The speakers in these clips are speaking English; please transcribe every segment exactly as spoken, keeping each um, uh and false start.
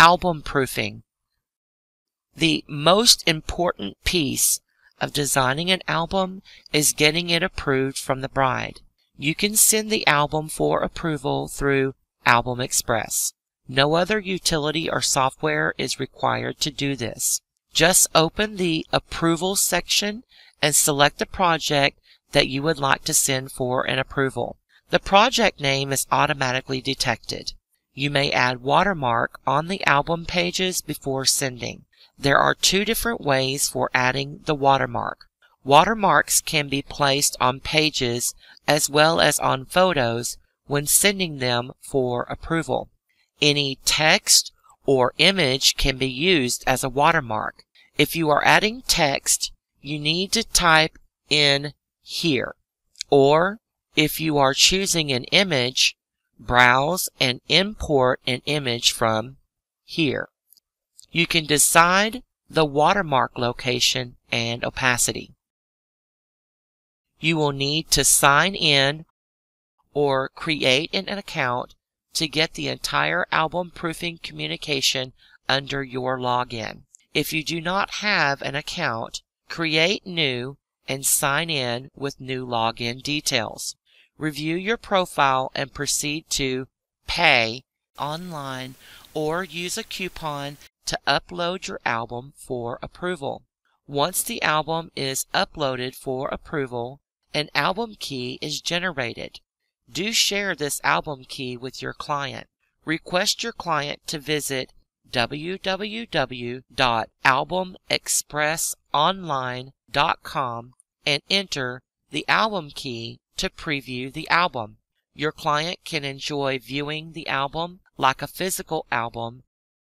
Album proofing. The most important piece of designing an album is getting it approved from the bride. You can send the album for approval through Album Express. No other utility or software is required to do this. Just open the Approval section and select the project that you would like to send for an approval. The project name is automatically detected. You may add watermark on the album pages before sending. There are two different ways for adding the watermark. Watermarks can be placed on pages as well as on photos when sending them for approval. Any text or image can be used as a watermark. If you are adding text, you need to type in here. Or if you are choosing an image, browse and import an image from here. You can decide the watermark location and opacity. You will need to sign in or create an account to get the entire album proofing communication under your login. If you do not have an account, create new and sign in with new login details. Review your profile and proceed to pay online or use a coupon to upload your album for approval. Once the album is uploaded for approval, an album key is generated. Do share this album key with your client. Request your client to visit w w w dot album express online dot com and enter the album key to preview the album. Your client can enjoy viewing the album like a physical album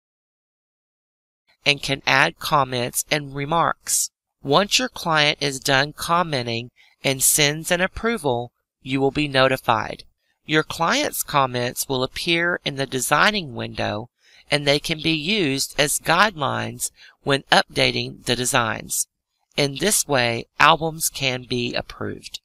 and can add comments and remarks. Once your client is done commenting and sends an approval, you will be notified. Your client's comments will appear in the designing window, and they can be used as guidelines when updating the designs. In this way, albums can be approved.